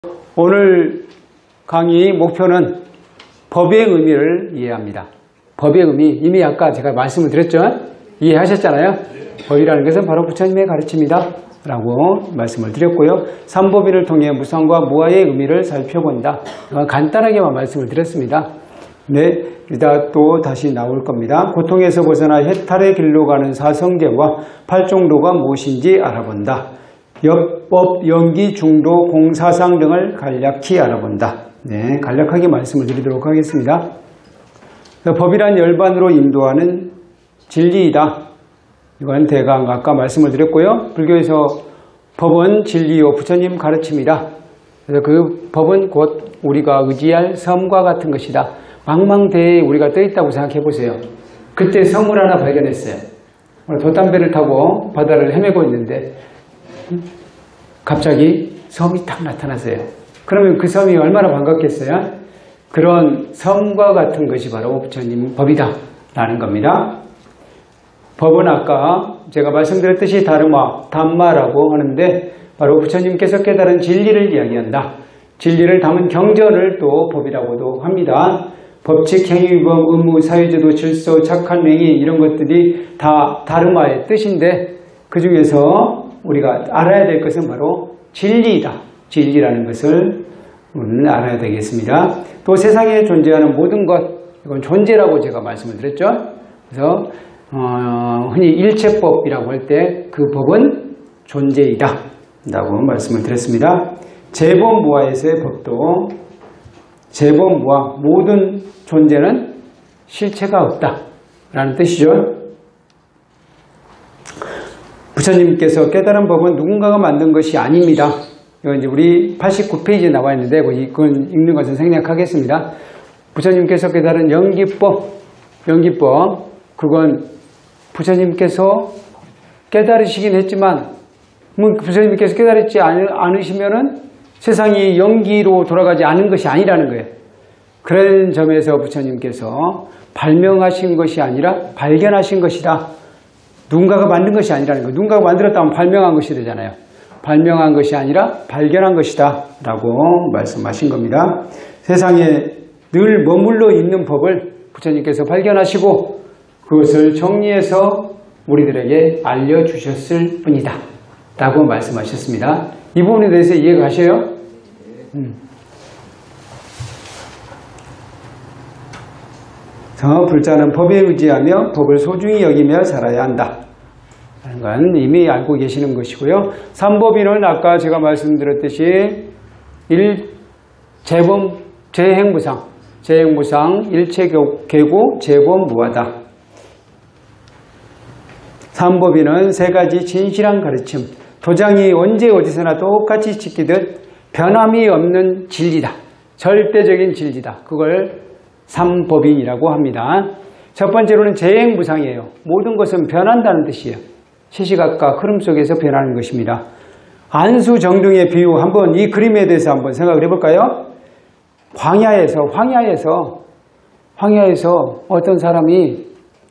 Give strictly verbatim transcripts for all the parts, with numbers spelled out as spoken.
오늘 강의 목표는 법의 의미를 이해합니다. 법의 의미, 이미 아까 제가 말씀을 드렸죠? 이해하셨잖아요? 법이라는 것은 바로 부처님의 가르침이다 라고 말씀을 드렸고요. 삼법인을 통해 무상과 무아의 의미를 살펴본다. 간단하게만 말씀을 드렸습니다. 네, 이따 또 다시 나올 겁니다. 고통에서 벗어나 해탈의 길로 가는 사성제와 팔종도가 무엇인지 알아본다. 역법, 연기, 중도, 공사상 등을 간략히 알아본다. 네, 간략하게 말씀을 드리도록 하겠습니다. 법이란 열반으로 인도하는 진리이다. 이건 대강 아까 말씀을 드렸고요. 불교에서 법은 진리요 부처님 가르침이다. 그래서 그 법은 곧 우리가 의지할 섬과 같은 것이다. 망망대해에 우리가 떠 있다고 생각해 보세요. 그때 섬을 하나 발견했어요. 돛담배를 타고 바다를 헤매고 있는데 갑자기 섬이 딱 나타났어요. 그러면 그 섬이 얼마나 반갑겠어요? 그런 섬과 같은 것이 바로 부처님 법이다 라는 겁니다. 법은 아까 제가 말씀드렸듯이 다르마, 담마라고 하는데 바로 부처님께서 깨달은 진리를 이야기한다. 진리를 담은 경전을 또 법이라고도 합니다. 법칙, 행위범, 의무, 사유제도, 질서, 착한 행위 이런 것들이 다 다르마의 뜻인데 그 중에서 우리가 알아야 될 것은 바로 진리이다. 진리라는 것을 우리는 알아야 되겠습니다. 또 세상에 존재하는 모든 것, 이건 존재라고 제가 말씀을 드렸죠. 그래서 어, 흔히 일체법이라고 할 때 그 법은 존재이다 라고 말씀을 드렸습니다. 재범무아에서의 법도 재범무아, 모든 존재는 실체가 없다 라는 뜻이죠. 부처님께서 깨달은 법은 누군가가 만든 것이 아닙니다. 이건 이제 우리 팔십구 페이지에 나와 있는데 그건 읽는 것은 생략하겠습니다. 부처님께서 깨달은 연기법, 연기법 그건 부처님께서 깨달으시긴 했지만 뭐 부처님께서 깨달지 않으시면은 세상이 연기로 돌아가지 않은 것이 아니라는 거예요. 그런 점에서 부처님께서 발명하신 것이 아니라 발견하신 것이다. 누군가가 만든 것이 아니라는 거예요. 누군가가 만들었다면 발명한 것이 되잖아요. 발명한 것이 아니라 발견한 것이다 라고 말씀하신 겁니다. 세상에 늘 머물러 있는 법을 부처님께서 발견하시고 그것을 정리해서 우리들에게 알려주셨을 뿐이다 라고 말씀하셨습니다. 이 부분에 대해서 이해가 가셔요? 음. 불자는 법에 의지하며 법을 소중히 여기며 살아야 한다. 라는 건 이미 알고 계시는 것이고요. 삼법인은 아까 제가 말씀드렸듯이 일, 재범, 재행무상, 재행무상, 일체계고, 재범무아다. 삼법인은 세 가지 진실한 가르침, 도장이 언제 어디서나 똑같이 찍히듯 변함이 없는 진리다. 절대적인 진리다. 그걸 삼법인이라고 합니다. 첫 번째로는 재행무상이에요. 모든 것은 변한다는 뜻이에요. 시시각각 흐름 속에서 변하는 것입니다. 안수정등의 비유 한번 이 그림에 대해서 한번 생각을 해볼까요? 황야에서 황야에서 황야에서 어떤 사람이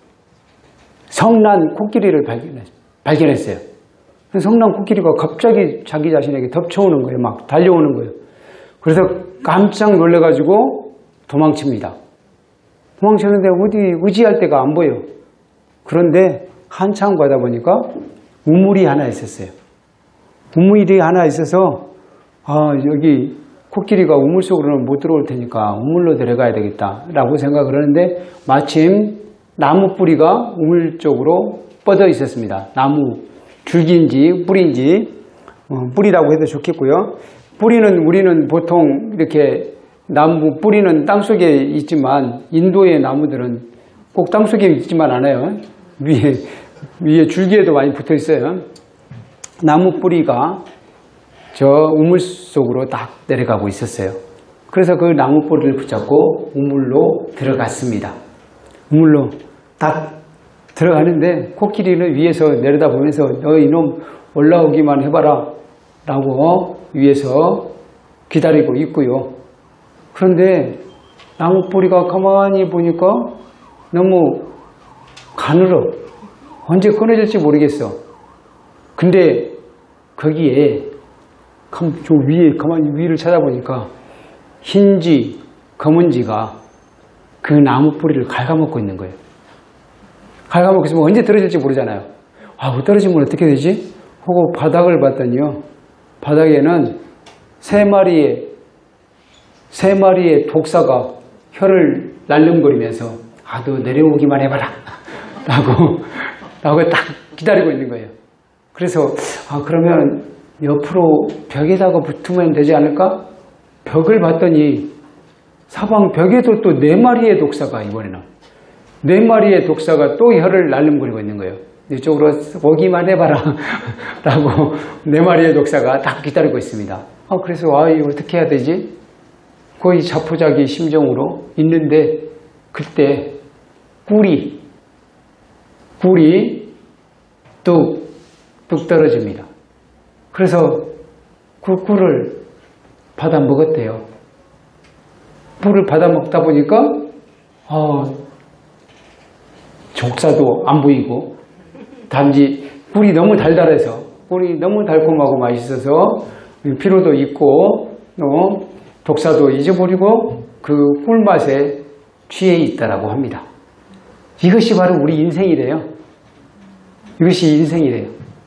성난 코끼리를 발견했어요. 성난 코끼리가 갑자기 자기 자신에게 덮쳐오는 거예요. 막 달려오는 거예요. 그래서 깜짝 놀래가지고 도망칩니다. 도망쳤는데 어디 의지할 데가 안 보여. 그런데 한참 가다 보니까 우물이 하나 있었어요. 우물이 하나 있어서 아 여기 코끼리가 우물 속으로는 못 들어올 테니까 우물로 데려가야 되겠다 라고 생각을 하는데 마침 나무 뿌리가 우물 쪽으로 뻗어 있었습니다. 나무 줄기인지 뿌리인지 어, 뿌리라고 해도 좋겠고요. 뿌리는 우리는 보통 이렇게 나무 뿌리는 땅속에 있지만 인도의 나무들은 꼭 땅속에 있지만 않아요. 위에 위에 줄기에도 많이 붙어 있어요. 나무 뿌리가 저 우물 속으로 딱 내려가고 있었어요. 그래서 그 나무 뿌리를 붙잡고 우물로 들어갔습니다. 우물로 딱 들어가는데 코끼리는 위에서 내려다보면서 너 이놈 올라오기만 해봐라 라고 위에서 기다리고 있고요. 그런데 나무 뿌리가 가만히 보니까 너무 가늘어. 언제 끊어질지 모르겠어. 근데 거기에 저 위에 가만히 위를 찾아보니까 흰지, 검은지가 그 나무 뿌리를 갉아먹고 있는 거예요. 갉아먹고 있으면 언제 떨어질지 모르잖아요. 아, 뭐 떨어지면 어떻게 되지? 하고 바닥을 봤더니요. 바닥에는 세 마리의 세 마리의 독사가 혀를 날름거리면서 아, 너 내려오기만 해봐라 라고 라고 딱 기다리고 있는 거예요. 그래서 아, 그러면 옆으로 벽에다가 붙으면 되지 않을까? 벽을 봤더니 사방 벽에도 또 네 마리의 독사가 이번에는 네 마리의 독사가 또 혀를 날름거리고 있는 거예요. 이쪽으로 오기만 해봐라 라고 네 마리의 독사가 딱 기다리고 있습니다. 아, 그래서 아, 이거 어떻게 해야 되지? 거의 자포자기 심정으로 있는데 그때 꿀이 꿀이 뚝, 뚝 떨어집니다. 그래서 그 꿀을 받아 먹었대요. 꿀을 받아 먹다 보니까 어, 족사도 안 보이고 단지 꿀이 너무 달달해서 꿀이 너무 달콤하고 맛있어서 피로도 있고 또 독사도 잊어버리고 그 꿀맛에 취해 있다라고 합니다. 이것이 바로 우리 인생이래요. 이것이 인생이래요.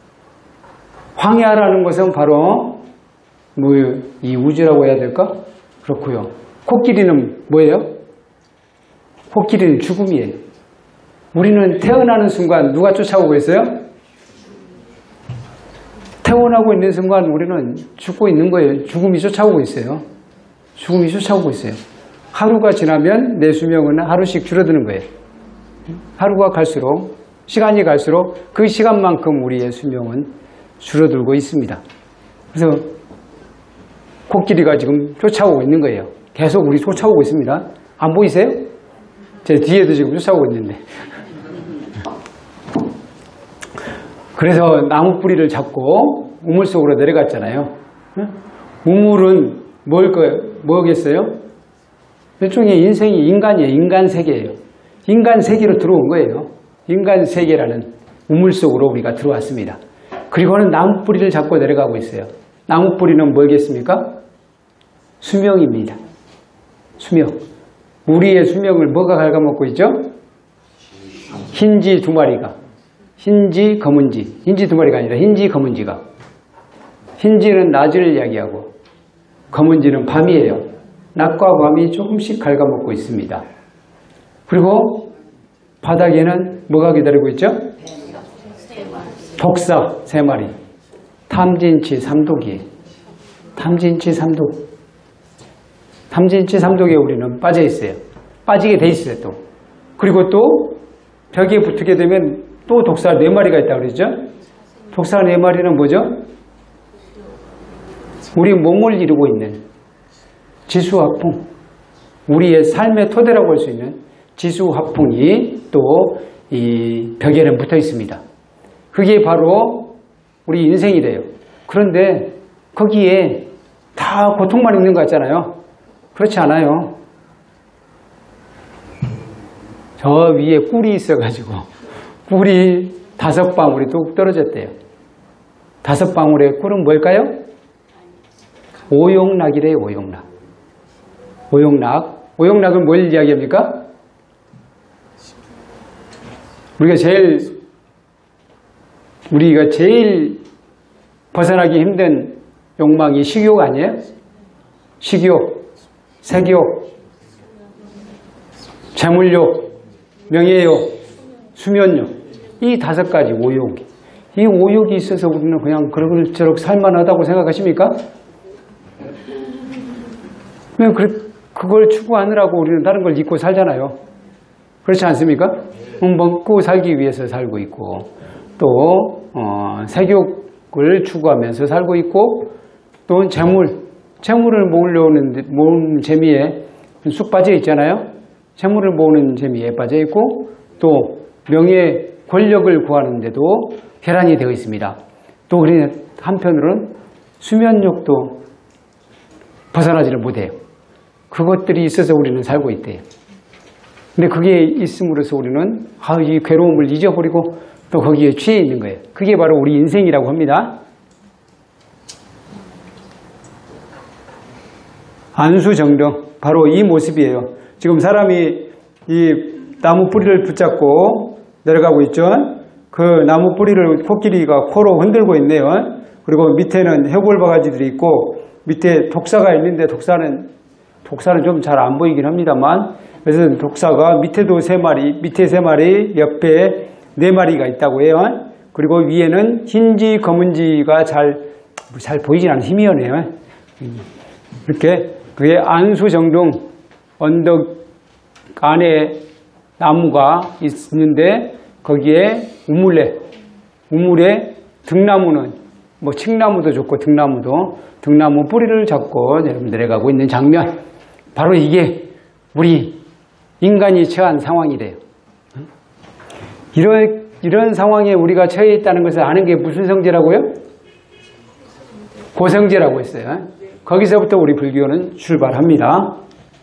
황야라는 것은 바로 뭐 이 우주라고 해야 될까? 그렇고요. 코끼리는 뭐예요? 코끼리는 죽음이에요. 우리는 태어나는 순간 누가 쫓아오고 있어요? 태어나고 있는 순간 우리는 죽고 있는 거예요. 죽음이 쫓아오고 있어요. 죽음이 쫓아오고 있어요. 하루가 지나면 내 수명은 하루씩 줄어드는 거예요. 하루가 갈수록 시간이 갈수록 그 시간만큼 우리의 수명은 줄어들고 있습니다. 그래서 코끼리가 지금 쫓아오고 있는 거예요. 계속 우리 쫓아오고 있습니다. 안 보이세요? 제 뒤에도 지금 쫓아오고 있는데. 그래서 나무 뿌리를 잡고 우물 속으로 내려갔잖아요. 우물은 뭘 거예요? 뭐겠어요? 일종의 인생이 인간이에요. 인간 세계예요. 인간 세계로 들어온 거예요. 인간 세계라는 우물 속으로 우리가 들어왔습니다. 그리고는 나무 뿌리를 잡고 내려가고 있어요. 나무 뿌리는 뭐겠습니까? 수명입니다. 수명. 우리의 수명을 뭐가 갉아먹고 있죠? 흰지 두 마리가. 흰지, 검은지. 흰지 두 마리가 아니라 흰지, 검은지가. 흰지는 낮을 이야기하고 검은지는 밤이에요. 낮과 밤이 조금씩 갉아먹고 있습니다. 그리고 바닥에는 뭐가 기다리고 있죠? 독사 세 마리. 탐진치 삼독이에요. 탐진치 삼독. 탐진치 삼독에 우리는 빠져 있어요. 빠지게 돼 있어요, 또. 그리고 또 벽에 붙게 되면 또 독사 네 마리가 있다고 그러죠? 독사 네 마리는 뭐죠? 우리 몸을 이루고 있는 지수화풍. 우리의 삶의 토대라고 할 수 있는 지수화풍이 또 이 벽에는 붙어 있습니다. 그게 바로 우리 인생이래요. 그런데 거기에 다 고통만 있는 것 같잖아요. 그렇지 않아요. 저 위에 꿀이 있어가지고 꿀이 다섯 방울이 뚝 떨어졌대요. 다섯 방울의 꿀은 뭘까요? 오용락이래요. 오용락. 오용락. 오용락은 뭘 이야기합니까? 우리가 제일 우리가 제일 벗어나기 힘든 욕망이 식욕 아니에요? 식욕, 색욕, 재물욕, 명예욕, 수면욕. 이 다섯 가지 오욕이. 이 오욕이 있어서 우리는 그냥 그럭저럭 살만하다고 생각하십니까? 왜 그걸 추구하느라고 우리는 다른 걸 잊고 살잖아요. 그렇지 않습니까? 먹고 살기 위해서 살고 있고 또 어, 색욕을 추구하면서 살고 있고 또 재물, 재물을 모으려는 모으는 재미에 쑥 빠져 있잖아요. 재물을 모으는 재미에 빠져 있고 또 명예, 권력을 구하는데도 혈안이 되어 있습니다. 또 우리 한편으로는 수면욕도 벗어나지를 못해요. 그것들이 있어서 우리는 살고 있대요. 근데 그게 있음으로써 우리는 아, 이 괴로움을 잊어버리고 또 거기에 취해 있는 거예요. 그게 바로 우리 인생이라고 합니다. 안수정등, 바로 이 모습이에요. 지금 사람이 이 나무 뿌리를 붙잡고 내려가고 있죠. 그 나무 뿌리를 코끼리가 코로 흔들고 있네요. 그리고 밑에는 해골 바가지들이 있고 밑에 독사가 있는데 독사는 독사는 좀 잘 안 보이긴 합니다만, 그래서 독사가 밑에도 세 마리, 밑에 세 마리, 옆에 네 마리가 있다고 해요. 그리고 위에는 흰지, 검은지가 잘, 잘 보이진 않아요. 희미하네요. 이렇게, 그게 안수정등, 언덕 안에 나무가 있는데, 거기에 우물에, 우물에 등나무는, 뭐 칡나무도 좋고 등나무도, 등나무 뿌리를 잡고 내려가고 있는 장면. 바로 이게 우리 인간이 처한 상황이래요. 이런, 이런 상황에 우리가 처해 있다는 것을 아는 게 무슨 성제라고요? 고성제라고 했어요. 거기서부터 우리 불교는 출발합니다.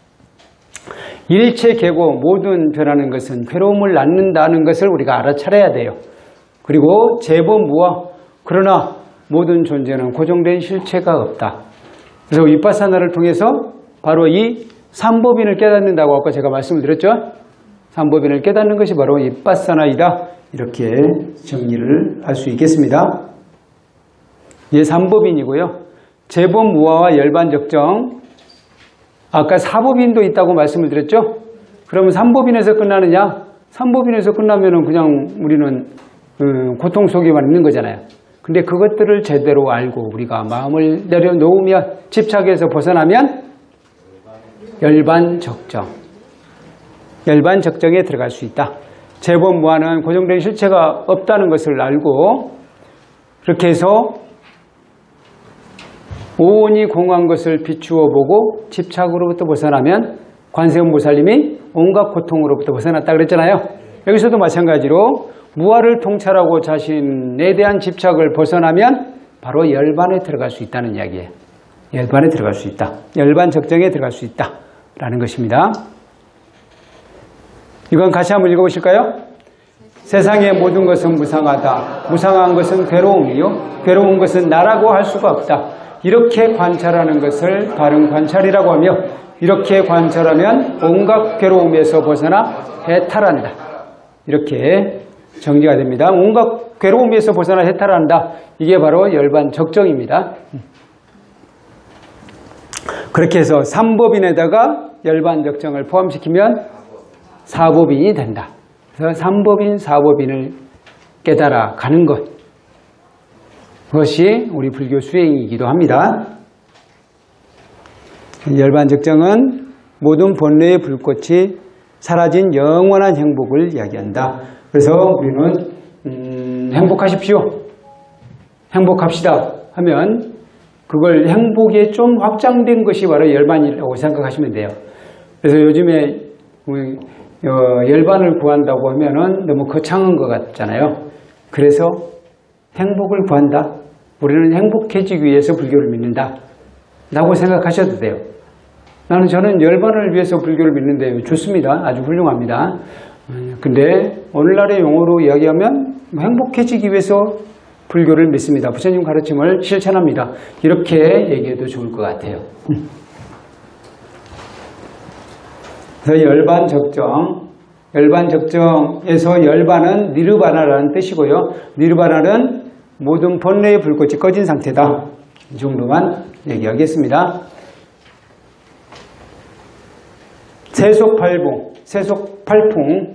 일체 계고 모든 변하는 것은 괴로움을 낳는다는 것을 우리가 알아차려야 돼요. 그리고 재범무아, 그러나 모든 존재는 고정된 실체가 없다. 그래서 위파사나를 통해서 바로 이 삼법인을 깨닫는다고 아까 제가 말씀을 드렸죠. 삼법인을 깨닫는 것이 바로 위파사나이다. 이렇게 정리를 할 수 있겠습니다. 이게 삼법인이고요. 재범무아와 열반적정, 아까 사법인도 있다고 말씀을 드렸죠. 그러면 삼법인에서 끝나느냐? 삼법인에서 끝나면은 그냥 우리는 음, 고통 속에만 있는 거잖아요. 근데 그것들을 제대로 알고 우리가 마음을 내려놓으면, 집착에서 벗어나면 열반적정, 열반적정에 들어갈 수 있다. 재범무아는 고정된 실체가 없다는 것을 알고, 그렇게 해서 오온이 공한 것을 비추어 보고 집착으로부터 벗어나면 관세음보살님이 온갖 고통으로부터 벗어났다 그랬잖아요. 여기서도 마찬가지로 무아를 통찰하고 자신에 대한 집착을 벗어나면 바로 열반에 들어갈 수 있다는 이야기예요. 열반에 들어갈 수 있다. 열반적정에 들어갈 수 있다 라는 것입니다. 이건 같이 한번 읽어보실까요? 세상의 모든 것은 무상하다. 무상한 것은 괴로움이요, 괴로운 것은 나라고 할 수가 없다. 이렇게 관찰하는 것을 바른 관찰이라고 하며, 이렇게 관찰하면 온갖 괴로움에서 벗어나 해탈한다. 이렇게 정리가 됩니다. 온갖 괴로움에서 벗어나 해탈한다. 이게 바로 열반적정입니다. 그렇게 해서 삼법인에다가 열반적정을 포함시키면 사법인이 된다. 그래서 삼법인, 사법인을 깨달아 가는 것, 그것이 우리 불교 수행이기도 합니다. 열반적정은 모든 본래의 불꽃이 사라진 영원한 행복을 이야기한다. 그래서 우리는 음, 행복하십시오, 행복합시다 하면 그걸 행복에 좀 확장된 것이 바로 열반이라고 생각하시면 돼요. 그래서 요즘에 어, 열반을 구한다고 하면은 너무 거창한 것 같잖아요. 그래서 행복을 구한다, 우리는 행복해지기 위해서 불교를 믿는다 라고 생각하셔도 돼요. 나는 저는 열반을 위해서 불교를 믿는데 좋습니다. 아주 훌륭합니다. 근데 오늘날의 용어로 이야기하면 행복해지기 위해서 불교를 믿습니다, 부처님 가르침을 실천합니다, 이렇게 얘기해도 좋을 것 같아요. 그래서 열반적정, 열반적정에서 열반은 니르바나라는 뜻이고요. 니르바나는 모든 본래의 불꽃이 꺼진 상태다. 이 정도만 얘기하겠습니다. 세속팔봉, 세속팔풍,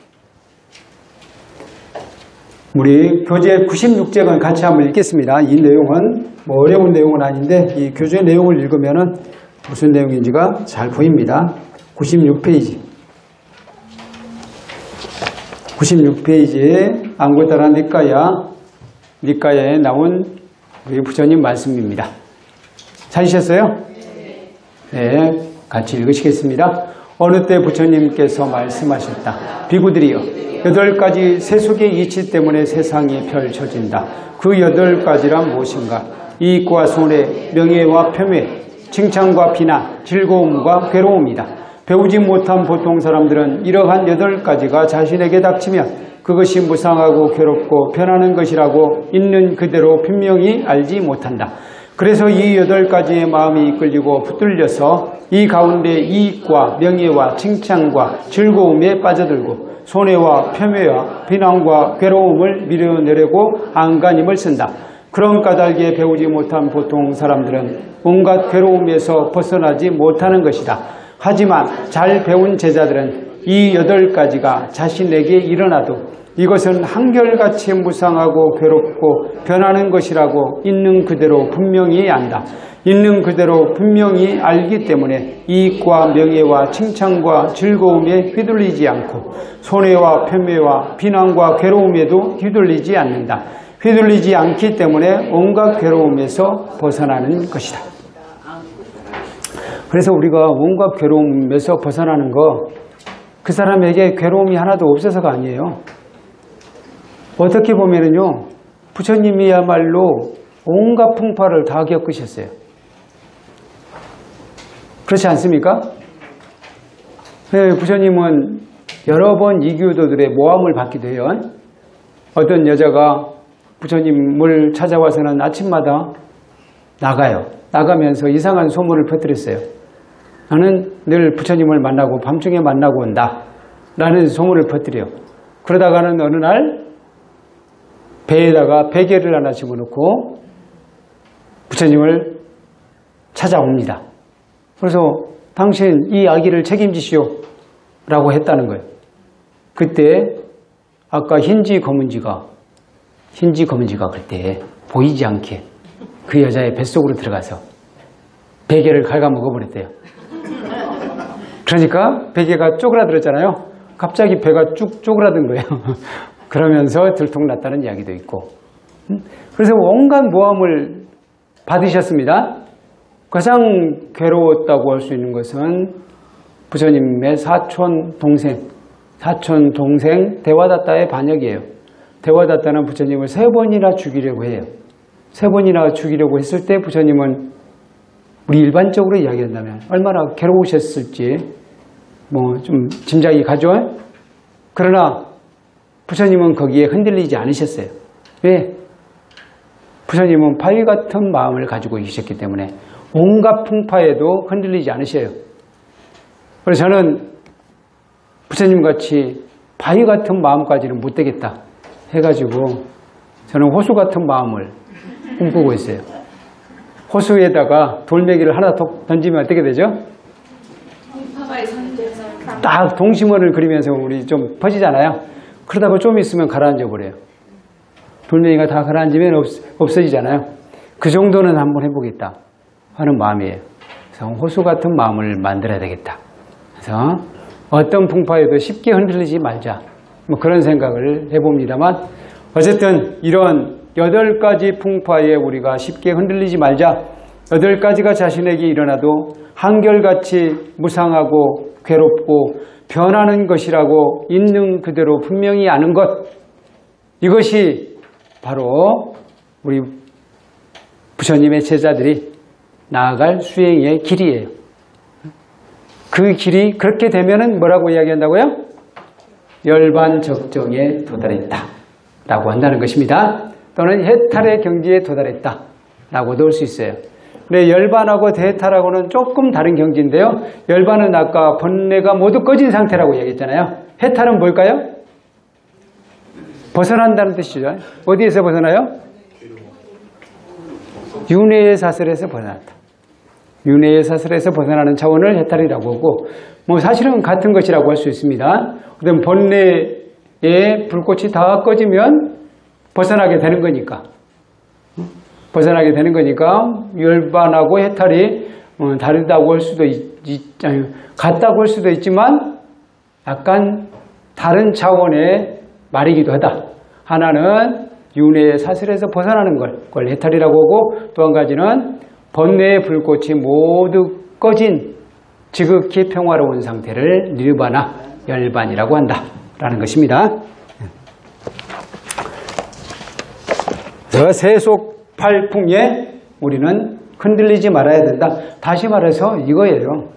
우리 교재 구십육 장은 같이 한번 읽겠습니다. 이 내용은 뭐 어려운 내용은 아닌데 이 교재 내용을 읽으면은 무슨 내용인지가 잘 보입니다. 구십육 페이지. 구십육 페이지에 안고따라 니까야, 니까야에 나온 우리 부처님 말씀입니다. 찾으셨어요? 네, 같이 읽으시겠습니다. 어느 때 부처님께서 말씀하셨다. 비구들이여, 여덟 가지 세속의 이치 때문에 세상이 펼쳐진다. 그 여덟 가지란 무엇인가? 이익과 손해, 명예와 폄훼, 칭찬과 비난, 즐거움과 괴로움이다. 배우지 못한 보통 사람들은 이러한 여덟 가지가 자신에게 닥치면 그것이 무상하고 괴롭고 변하는 것이라고 있는 그대로 분명히 알지 못한다. 그래서 이 여덟 가지의 마음이 이끌리고 붙들려서 이 가운데 이익과 명예와 칭찬과 즐거움에 빠져들고 손해와 폄훼와 비난과 괴로움을 밀어내려고 안간힘을 쓴다. 그런 까닭에 배우지 못한 보통 사람들은 온갖 괴로움에서 벗어나지 못하는 것이다. 하지만 잘 배운 제자들은 이 여덟 가지가 자신에게 일어나도 이것은 한결같이 무상하고 괴롭고 변하는 것이라고 있는 그대로 분명히 안다. 있는 그대로 분명히 알기 때문에 이익과 명예와 칭찬과 즐거움에 휘둘리지 않고 손해와 폄훼와 비난과 괴로움에도 휘둘리지 않는다. 휘둘리지 않기 때문에 온갖 괴로움에서 벗어나는 것이다. 그래서 우리가 온갖 괴로움에서 벗어나는 거, 그 사람에게 괴로움이 하나도 없어서가 아니에요. 어떻게 보면은요, 부처님이야말로 온갖 풍파를 다 겪으셨어요. 그렇지 않습니까? 네, 부처님은 여러 번 이교도들의 모함을 받기도 해요. 어떤 여자가 부처님을 찾아와서는 아침마다 나가요. 나가면서 이상한 소문을 퍼뜨렸어요. 나는 늘 부처님을 만나고 밤중에 만나고 온다 라는 소문을 퍼뜨려요. 그러다가는 어느 날 배에다가 베개를 하나 집어넣고 부처님을 찾아옵니다. 그래서 당신 이 아기를 책임지시오 라고 했다는 거예요. 그때 아까 흰지 검은지가 흰지 검은지가 그때 보이지 않게 그 여자의 뱃속으로 들어가서 베개를 갉아먹어 버렸대요. 그러니까 베개가 쪼그라들었잖아요. 갑자기 배가 쭉 쪼그라든 거예요. 그러면서 들통났다는 이야기도 있고, 그래서 온갖 모함을 받으셨습니다. 가장 괴로웠다고 할 수 있는 것은 부처님의 사촌 동생, 사촌 동생 대화다타의 반역이에요. 대화다타는 부처님을 세 번이나 죽이려고 해요. 세 번이나 죽이려고 했을 때 부처님은 우리 일반적으로 이야기한다면 얼마나 괴로우셨을지 뭐 좀 짐작이 가죠. 그러나 부처님은 거기에 흔들리지 않으셨어요. 왜? 부처님은 바위 같은 마음을 가지고 계셨기 때문에 온갖 풍파에도 흔들리지 않으셔요. 그래서 저는 부처님같이 바위 같은 마음까지는 못 되겠다 해가지고 저는 호수 같은 마음을 꿈꾸고 있어요. 호수에다가 돌멩이를 하나 던지면 어떻게 되죠? 딱 동심원을 그리면서 우리 좀 퍼지잖아요. 그러다가 좀 있으면 가라앉아 버려요. 돌멩이가 다 가라앉으면 없, 없어지잖아요. 그 정도는 한번 해보겠다 하는 마음이에요. 그래서 호수 같은 마음을 만들어야 되겠다. 그래서 어떤 풍파에도 쉽게 흔들리지 말자, 뭐 그런 생각을 해봅니다만, 어쨌든 이런 여덟 가지 풍파에 우리가 쉽게 흔들리지 말자. 여덟 가지가 자신에게 일어나도 한결같이 무상하고 괴롭고 변하는 것이라고 있는 그대로 분명히 아는 것, 이것이 바로 우리 부처님의 제자들이 나아갈 수행의 길이에요. 그 길이 그렇게 되면은 뭐라고 이야기한다고요? 열반적정에 도달했다 라고 한다는 것입니다. 또는 해탈의 경지에 도달했다 라고도 할 수 있어요. 근데 열반하고 대해탈하고는 조금 다른 경지인데요. 열반은 아까 번뇌가 모두 꺼진 상태라고 얘기했잖아요. 해탈은 뭘까요? 벗어난다는 뜻이죠. 어디에서 벗어나요? 윤회의 사슬에서 벗어났다. 윤회의 사슬에서 벗어나는 차원을 해탈이라고 하고, 뭐 사실은 같은 것이라고 할 수 있습니다. 그다음 번뇌의 불꽃이 다 꺼지면 벗어나게 되는 거니까. 벗어나게 되는 거니까 열반하고 해탈이 다르다고 할 수도 있, 아니, 같다고 할 수도 있지만 약간 다른 차원의 말이기도 하다. 하나는 윤회의 사슬에서 벗어나는 걸, 그걸 해탈이라고 하고, 또 한 가지는 번뇌의 불꽃이 모두 꺼진 지극히 평화로운 상태를 니르바나, 열반이라고 한다 라는 것입니다. 그래서 세속 팔풍에 우리는 흔들리지 말아야 된다. 다시 말해서 이거예요.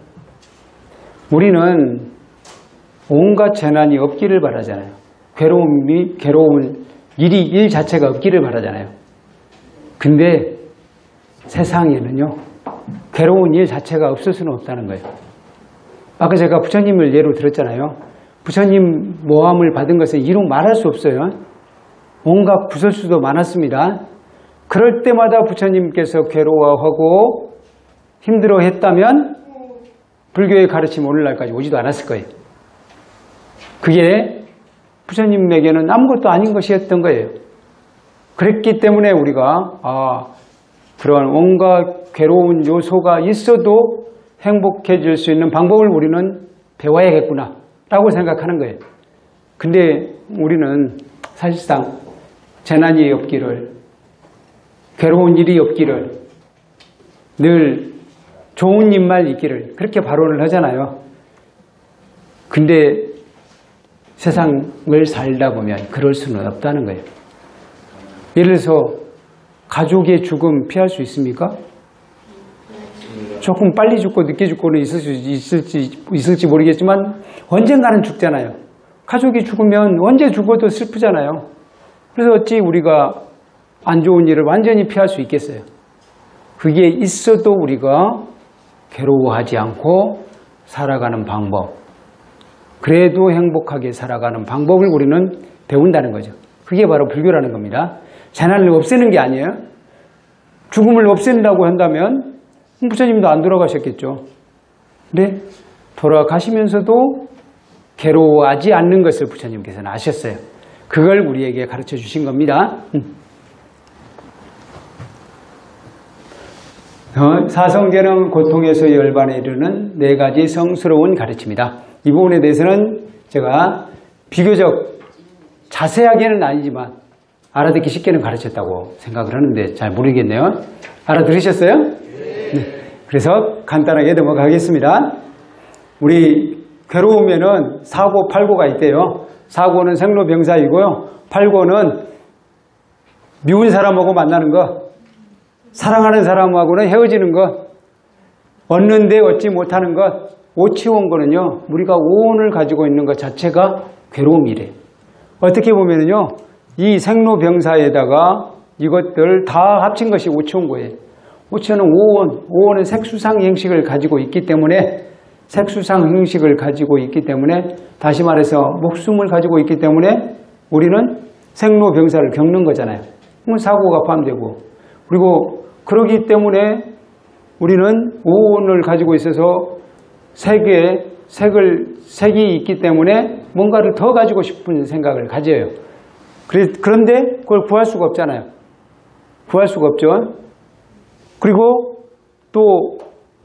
우리는 온갖 재난이 없기를 바라잖아요. 괴로움이, 괴로운 일이, 일 자체가 없기를 바라잖아요. 근데 세상에는요, 괴로운 일 자체가 없을 수는 없다는 거예요. 아까 제가 부처님을 예로 들었잖아요. 부처님 모함을 받은 것은 이루 말할 수 없어요. 온갖 구설수도 많았습니다. 그럴 때마다 부처님께서 괴로워하고 힘들어했다면 불교의 가르침 오늘날까지 오지도 않았을 거예요. 그게 부처님에게는 아무것도 아닌 것이었던 거예요. 그랬기 때문에 우리가 아, 그런 온갖 괴로운 요소가 있어도 행복해질 수 있는 방법을 우리는 배워야겠구나 라고 생각하는 거예요. 근데 우리는 사실상 재난이 없기를, 괴로운 일이 없기를, 늘 좋은 일만 있기를 그렇게 발언을 하잖아요. 근데 세상을 살다 보면 그럴 수는 없다는 거예요. 예를 들어서 가족의 죽음 피할 수 있습니까? 조금 빨리 죽고 늦게 죽고는 있을 수 있을지, 있을지 모르겠지만 언젠가는 죽잖아요. 가족이 죽으면 언제 죽어도 슬프잖아요. 그래서 어찌 우리가 안 좋은 일을 완전히 피할 수 있겠어요? 그게 있어도 우리가 괴로워하지 않고 살아가는 방법, 그래도 행복하게 살아가는 방법을 우리는 배운다는 거죠. 그게 바로 불교라는 겁니다. 재난을 없애는 게 아니에요. 죽음을 없앤다고 한다면 부처님도 안 돌아가셨겠죠. 근데 돌아가시면서도 괴로워하지 않는 것을 부처님께서는 아셨어요. 그걸 우리에게 가르쳐 주신 겁니다. 사성제는 고통에서 열반에 이르는 네 가지 성스러운 가르침이다. 이 부분에 대해서는 제가 비교적 자세하게는 아니지만 알아듣기 쉽게는 가르쳤다고 생각을 하는데 잘 모르겠네요. 알아들으셨어요? 네. 그래서 간단하게 넘어가겠습니다. 우리 괴로우면은 사고, 팔고가 있대요. 사고는 생로병사이고요. 팔고는 미운 사람하고 만나는 것, 사랑하는 사람하고는 헤어지는 것, 얻는데 얻지 못하는 것, 오치온 거는요, 우리가 오온을 가지고 있는 것 자체가 괴로움이래요. 어떻게 보면은요, 이 생로병사에다가 이것들 다 합친 것이 오치온 거예요. 오치온은 오온, 오온은 색수상 형식을 가지고 있기 때문에, 색수상 형식을 가지고 있기 때문에, 다시 말해서 목숨을 가지고 있기 때문에 우리는 생로병사를 겪는 거잖아요. 그럼 사고가 포함되고, 그리고 그러기 때문에 우리는 오온을 가지고 있어서 색에, 색을, 색이 있기 때문에 뭔가를 더 가지고 싶은 생각을 가져요. 그런데 그걸 구할 수가 없잖아요. 구할 수가 없죠. 그리고 또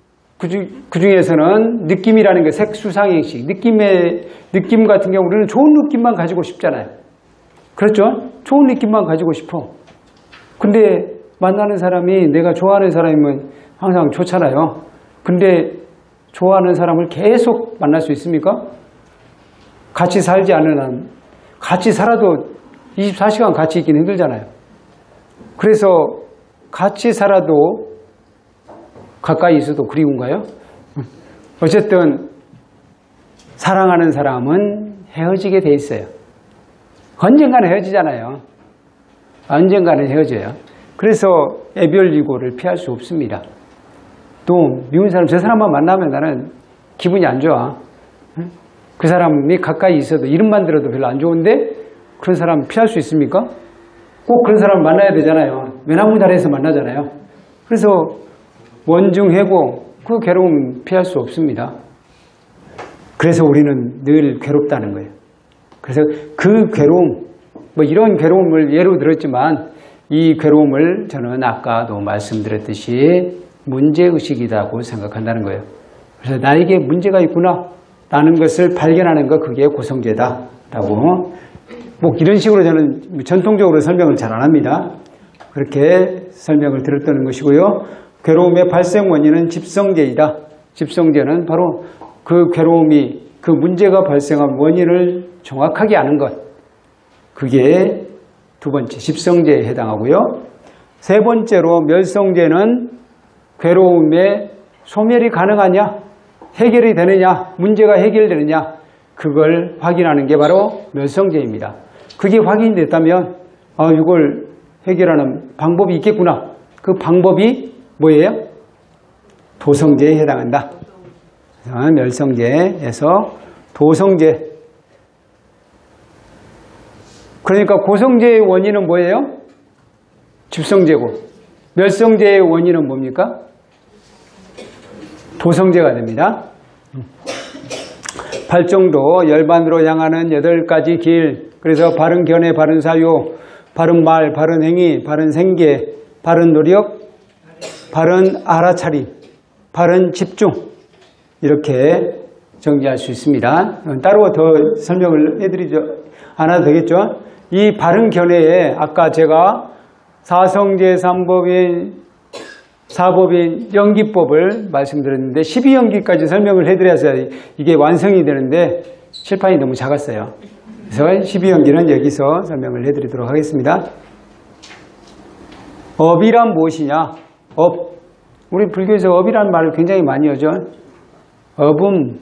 그 중에서는 느낌이라는 게 색수상행식, 느낌의, 느낌 같은 경우 우리는 좋은 느낌만 가지고 싶잖아요. 그렇죠? 좋은 느낌만 가지고 싶어. 근데 만나는 사람이 내가 좋아하는 사람이면 항상 좋잖아요. 근데 좋아하는 사람을 계속 만날 수 있습니까? 같이 살지 않는 한, 같이 살아도 이십사 시간 같이 있기는 힘들잖아요. 그래서 같이 살아도 가까이 있어도 그리운가요? 어쨌든 사랑하는 사람은 헤어지게 돼 있어요. 언젠가는 헤어지잖아요. 언젠가는 헤어져요. 그래서 애별이고를 피할 수 없습니다. 또 미운 사람, 저 사람만 만나면 나는 기분이 안 좋아. 그 사람이 가까이 있어도 이름만 들어도 별로 안 좋은데 그런 사람 피할 수 있습니까? 꼭 그런 사람 만나야 되잖아요. 외나무다리에서 만나잖아요. 그래서 원중해고 그 괴로움 피할 수 없습니다. 그래서 우리는 늘 괴롭다는 거예요. 그래서 그 괴로움, 뭐 이런 괴로움을 예로 들었지만 이 괴로움을 저는 아까도 말씀드렸듯이 문제의식이라고 생각한다는 거예요. 그래서 나에게 문제가 있구나 라는 것을 발견하는 것, 그게 고성제다 라고, 뭐 이런 식으로 저는 전통적으로 설명을 잘 안 합니다. 그렇게 설명을 드렸다는 것이고요. 괴로움의 발생 원인은 집성제이다. 집성제는 바로 그 괴로움이, 그 문제가 발생한 원인을 정확하게 아는 것, 그게 두 번째 집성제에 해당하고요. 세 번째로 멸성제는 괴로움의 소멸이 가능하냐, 해결이 되느냐, 문제가 해결되느냐, 그걸 확인하는 게 바로 멸성제입니다. 그게 확인됐다면 아, 이걸 해결하는 방법이 있겠구나. 그 방법이 뭐예요? 도성제에 해당한다. 멸성제에서 도성제. 그러니까 고성제의 원인은 뭐예요? 집성제고, 멸성제의 원인은 뭡니까? 도성제가 됩니다. 발정도, 열반으로 향하는 여덟 가지 길. 그래서 바른 견해, 바른 사유, 바른 말, 바른 행위, 바른 생계, 바른 노력, 바른 알아차림, 바른 집중. 이렇게 정리할 수 있습니다. 따로 더 설명을 해드리지 않아도 되겠죠? 이 바른 견해에 아까 제가 사성제 삼법인, 사법인 연기법을 말씀드렸는데 십이 연기까지 설명을 해드려야 이게 완성이 되는데 칠판이 너무 작았어요. 그래서 십이 연기는 여기서 설명을 해드리도록 하겠습니다. 업이란 무엇이냐? 업. 우리 불교에서 업이라는 말을 굉장히 많이 하죠. 업은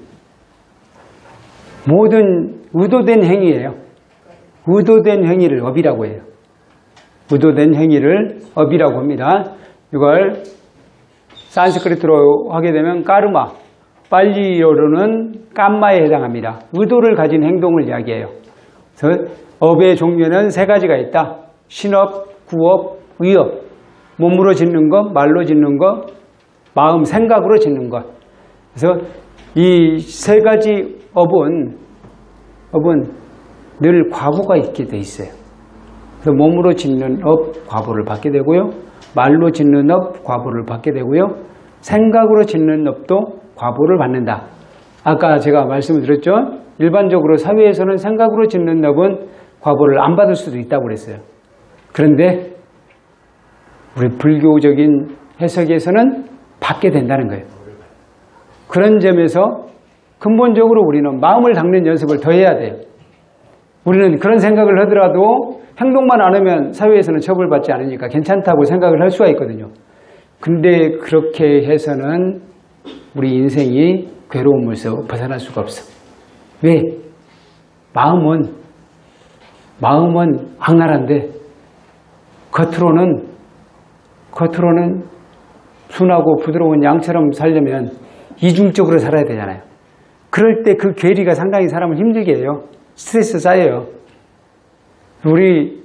모든 의도된 행위예요. 의도된 행위를 업이라고 해요. 의도된 행위를 업이라고 합니다. 이걸 산스크리트로 하게 되면 까르마, 빨리어로는 깜마에 해당합니다. 의도를 가진 행동을 이야기해요. 그래서 업의 종류는 세 가지가 있다. 신업, 구업, 의업. 몸으로 짓는 것, 말로 짓는 것, 마음, 생각으로 짓는 것. 그래서 이 세 가지 업은, 업은 늘 과보가 있게 돼 있어요. 그래서 몸으로 짓는 업, 과보를 받게 되고요. 말로 짓는 업, 과보를 받게 되고요. 생각으로 짓는 업도 과보를 받는다. 아까 제가 말씀을 드렸죠. 일반적으로 사회에서는 생각으로 짓는 업은 과보를 안 받을 수도 있다고 그랬어요. 그런데 우리 불교적인 해석에서는 받게 된다는 거예요. 그런 점에서 근본적으로 우리는 마음을 닦는 연습을 더 해야 돼요. 우리는 그런 생각을 하더라도 행동만 안 하면 사회에서는 처벌받지 않으니까 괜찮다고 생각을 할 수가 있거든요. 근데 그렇게 해서는 우리 인생이 괴로움에서 벗어날 수가 없어. 왜? 마음은 마음은 악랄한데 겉으로는 겉으로는 순하고 부드러운 양처럼 살려면 이중적으로 살아야 되잖아요. 그럴 때 그 괴리가 상당히 사람을 힘들게 해요. 스트레스 쌓여요. 우리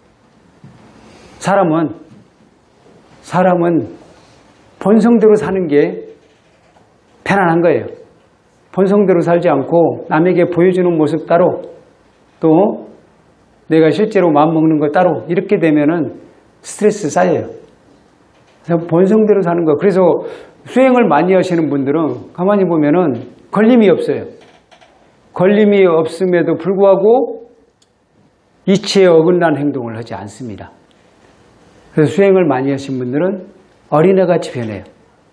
사람은 사람은 본성대로 사는 게 편안한 거예요. 본성대로 살지 않고 남에게 보여주는 모습 따로, 또 내가 실제로 마음먹는 거 따로, 이렇게 되면은 스트레스 쌓여요. 그래서 본성대로 사는 거. 그래서 수행을 많이 하시는 분들은 가만히 보면은 걸림이 없어요. 걸림이 없음에도 불구하고 이치에 어긋난 행동을 하지 않습니다. 그래서 수행을 많이 하신 분들은 어린애같이 변해요.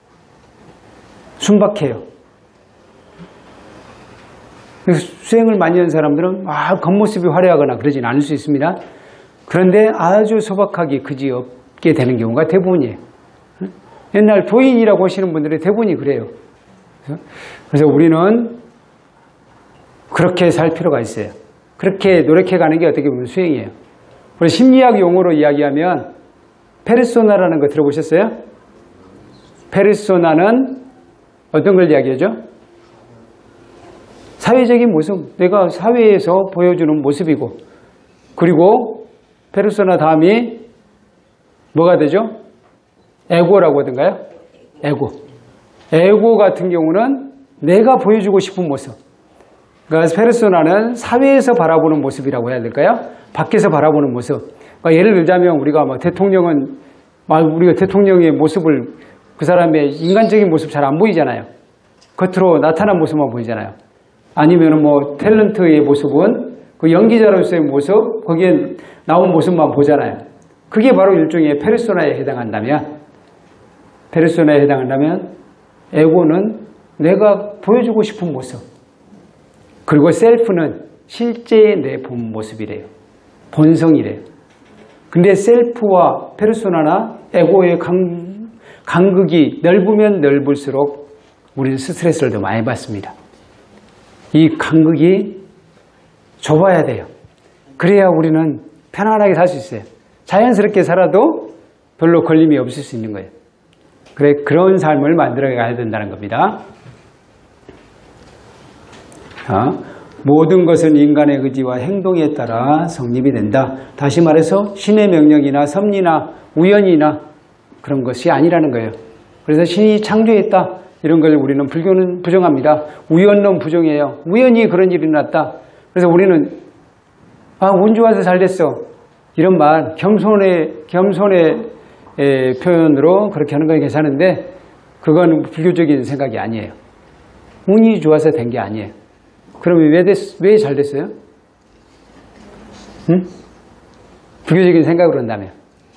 순박해요. 그래서 수행을 많이 한 사람들은 아, 겉모습이 화려하거나 그러진 않을 수 있습니다. 그런데 아주 소박하게 그지 없게 되는 경우가 대부분이에요. 옛날 도인이라고 하시는 분들이 대부분이 그래요. 그래서 우리는 그렇게 살 필요가 있어요. 그렇게 노력해가는 게 어떻게 보면 수행이에요. 우리 심리학 용어로 이야기하면 페르소나라는 거 들어보셨어요? 페르소나는 어떤 걸 이야기하죠? 사회적인 모습, 내가 사회에서 보여주는 모습이고, 그리고 페르소나 다음이 뭐가 되죠? 에고라고 하던가요? 에고. 에고 같은 경우는 내가 보여주고 싶은 모습. 그러니까 페르소나는 사회에서 바라보는 모습이라고 해야 될까요? 밖에서 바라보는 모습. 그러니까 예를 들자면 우리가 뭐 대통령은, 우리가 대통령의 모습을, 그 사람의 인간적인 모습 잘 안 보이잖아요. 겉으로 나타난 모습만 보이잖아요. 아니면 뭐 탤런트의 모습은 그 연기자로서의 모습, 거기에 나온 모습만 보잖아요. 그게 바로 일종의 페르소나에 해당한다면, 페르소나에 해당한다면 에고는 내가 보여주고 싶은 모습, 그리고 셀프는 실제 내 본 모습이래요. 본성이래요. 근데 셀프와 페르소나나 에고의 간, 간극이 넓으면 넓을수록 우리는 스트레스를 더 많이 받습니다. 이 간극이 좁아야 돼요. 그래야 우리는 편안하게 살 수 있어요. 자연스럽게 살아도 별로 걸림이 없을 수 있는 거예요. 그래, 그런 삶을 만들어 가야 된다는 겁니다. 자, 모든 것은 인간의 의지와 행동에 따라 성립이 된다. 다시 말해서 신의 명령이나 섭리나 우연이나 그런 것이 아니라는 거예요. 그래서 신이 창조했다. 이런 걸 우리는 불교는 부정합니다. 우연론 부정해요. 우연히 그런 일이 났다. 그래서 우리는 아, 운 좋아서 잘 됐어. 이런 말, 겸손의, 겸손의 에, 표현으로 그렇게 하는 건 괜찮은데 그건 불교적인 생각이 아니에요. 운이 좋아서 된 게 아니에요. 그러면 왜, 됐, 왜 잘 됐어요? 응? 불교적인 생각으로 한다면.